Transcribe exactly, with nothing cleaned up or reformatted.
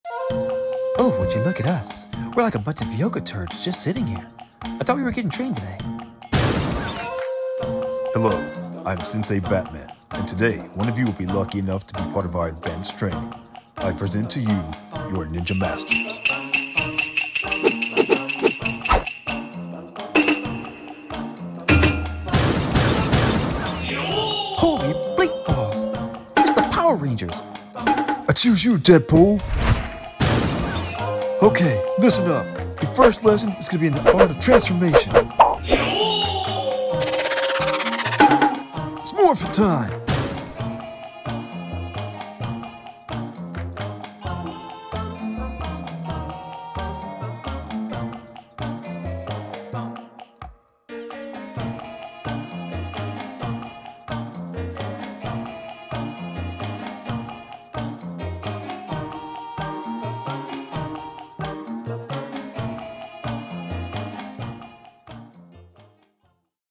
Oh, would you look at us? We're like a bunch of yoga turds just sitting here. I thought we were getting trained today. Hello, I'm Sensei Batman, and today one of you will be lucky enough to be part of our advanced training. I present to you your ninja masters. Holy bleep balls! It's the Power Rangers! I choose you, Deadpool! Okay, listen up. Your first lesson is going to be in the art of transformation. It's morphin' time!